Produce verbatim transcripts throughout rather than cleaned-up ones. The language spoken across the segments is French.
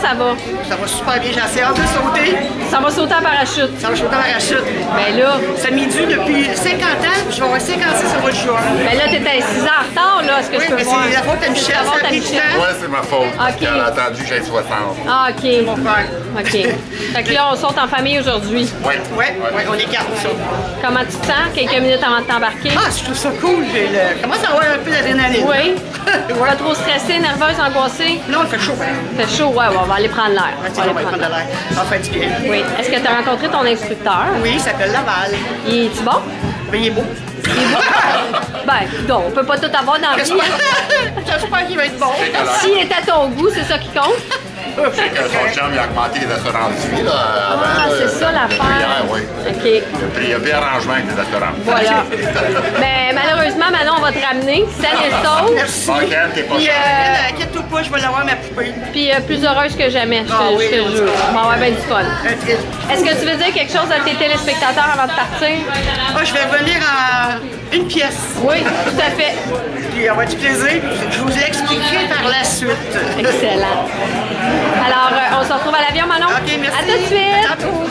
ça va? Ça va super bien, j'ai assez hâte de sauter. Ça va sauter en parachute. Ça va sauter en parachute. Ben là... Ça m'est dû depuis cinquante ans, puis je vais avoir cinquante-six au mois de juin. Ben là, t'étais six ans en retard, là, est-ce que oui, je peux mais voir? c'est la faute à Michel, la faute ça a à pris du Michel. temps. Ouais, c'est ma faute. OK. Elle a attendu que j'aille soixante. Ah, OK. Mon frère. OK. Fait que là, on saute en famille aujourd'hui. Oui. Oui, ouais, on est quatre, ça. Comment tu te sens quelques minutes avant de t'embarquer? Ah, je trouve ça cool. J'ai le... commence à avoir un peu d'adrénaline. Oui. Ouais. Pas trop stressée, nerveuse, angoissée? Non, il fait chaud. Fait chaud, ouais, ouais, on va aller prendre l'air. Ouais, on va aller prendre de l'air. Ça va fatiguer. Oui. Est-ce que tu as rencontré ton instructeur? Oui, il s'appelle Laval. Il est-tu bon? Ben, il est beau. Il est bon? Ben, donc, on peut pas tout avoir dans la vie. J'espère qu'il va être bon. S'il est à ton goût, c'est ça qui compte? Son chum, il a augmenté les assurances de vie, là, avant. Ah, c'est ça l'affaire. Oui. OK. Il y a bien arrangement avec les assurances. Voilà. Mais malheureusement, Manon, on va te ramener. Saine et sauve. Merci. Bon, Ken, t'es pas Puis, cher. euh, inquiète-toi pas, je vais l'avoir, ma poupée. Puis euh, plus heureuse que jamais, je te, Ah oui, je te on jure. dit- On va avoir bien du fun. Un triste. Est-ce que tu veux dire quelque chose à tes téléspectateurs avant de partir? Ah, je vais revenir en une pièce. Oui, tout à fait. Puis, on va du plaisir. Je vous expliquerai par la suite. Excellent. Alors, euh, on se retrouve à l'avion, Manon? OK, merci. À tout de suite. À tantôt.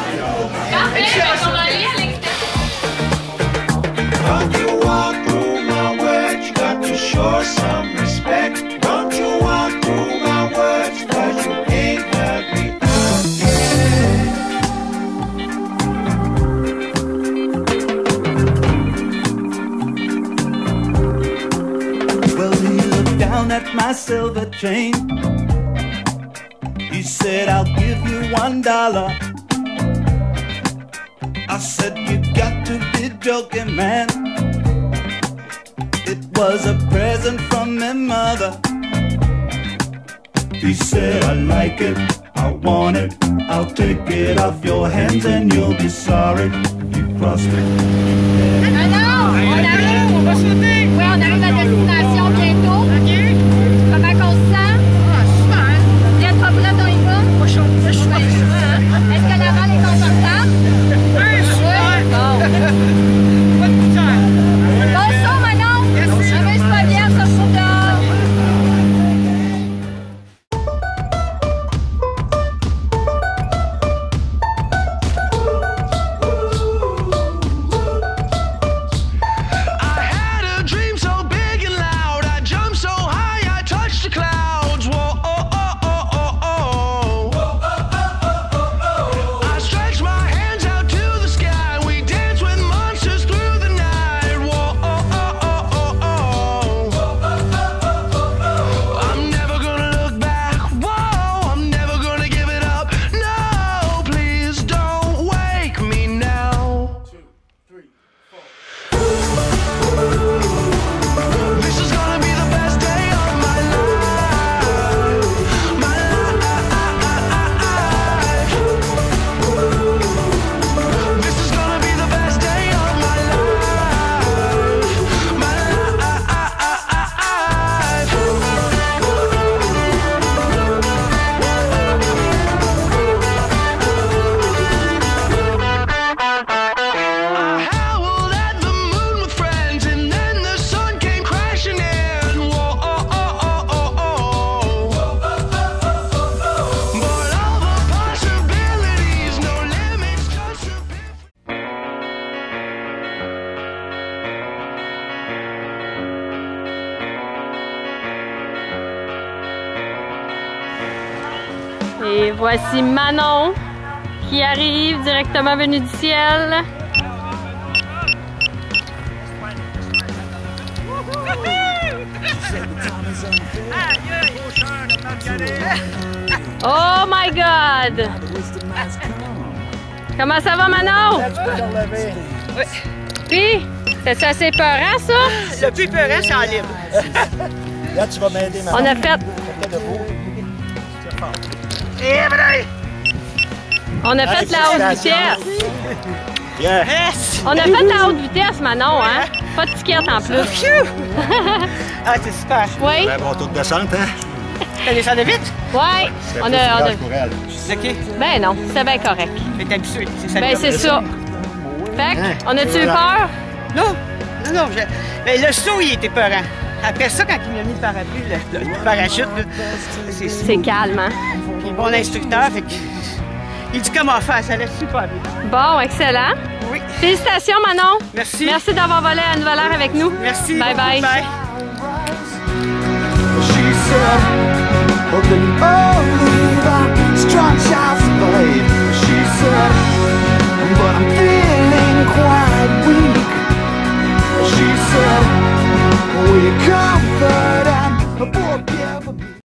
Don't you walk through my words, you got to show some respect. Don't you walk through my words, cause you ain't heard me out. Well, he looked down at my silver chain. He said, I'll give you one dollar. I said, you got to be joking, man. It was a present from my mother. He said, I like it, I want it, I'll take it off your hands and you'll be sorry you crossed me. Alors, on arrive. On va sauter. Oui, on arrive à destination bientôt. OK. Comment qu'on se sent? Ah, super. Prête, pas prête, on y va? Pas chaud. Je suis pas Est-ce que la balle est confortable? Oui, super. Bon. Pas de poussière. Bon saut, Manon. Merci. Amuse pas bien, ça se trouve dehors. I had a dream so big and loud, I jumped so high, I touched the clouds. Whoa, oh, oh, oh, oh, oh. I stretched my hands out to the sky, we danced with monsters through the night. Whoa, oh, oh, oh, oh, oh. I'm never gonna look back, whoa, I'm never gonna give it up. No, please don't wake me now. This is gonna be the best day of my life, my life. This is gonna be the best day of my life, my life. I howled at the moon with friends, and then the sun came crashing in. Whoa, oh, oh, oh, oh, oh. But all the possibilities, no limits, just a Et voici Manon qui arrive directement venue du ciel. Oh my God! Comment ça va, Manon? Oui. Puis, c'est assez peurant, ça? Le plus peurant, c'est en libre. Là, tu vas m'aider, maman. On a fait, Et vrai. on a fait la haute vitesse. Yeah. Yes. On a fait la haute vitesse, Manon, hein? Pas de ticket en plus. Phew. Ah, c'est super. Oui? Un bon taux de descente, hein? T'as descendu vite? Oui. On a, on a... Pour elle. OK. Ben non, c'est bien correct. T'es habitué. C'est ça. Ben c'est ça. Fait Hein? que, on a-tu eu peur? Non, non, non. Je... Mais le saut, il était peurant. Après ça, quand il m'a mis le parapluie, le, le parachute, là, c'est C'est calme, hein? Puis bon instructeur. Fait que, il dit comment faire, ça allait super bien. Bon, excellent. Oui. Félicitations, Manon. Merci. Merci d'avoir volé à Nouvelle-Heure avec nous. Merci. Bye bye. Bye. She said, open all the